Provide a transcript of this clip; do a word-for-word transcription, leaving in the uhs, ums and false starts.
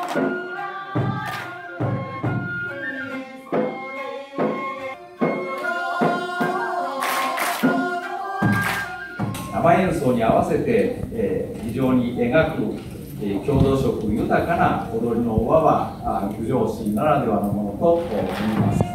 生演奏に合わせて、えー、非常に描く、えー、郷土色豊かな踊りの輪は郡上市ならではのものと思います。